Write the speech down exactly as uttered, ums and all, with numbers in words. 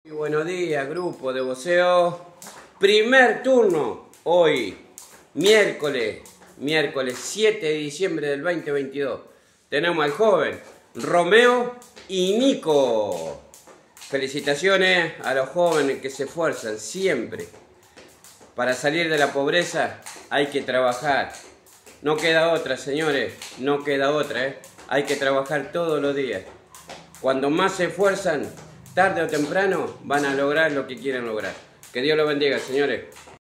Muy buenos días, grupo de voceo. Primer turno, hoy, miércoles, miércoles siete de diciembre del dos mil veintidós. Tenemos al joven Romeo y Nico. Felicitaciones a los jóvenes que se esfuerzan siempre. Para salir de la pobreza hay que trabajar. No queda otra, señores, no queda otra, ¿eh? Hay que trabajar todos los días. Cuando más se esfuerzan, tarde o temprano van a lograr lo que quieren lograr. Que Dios los bendiga, señores.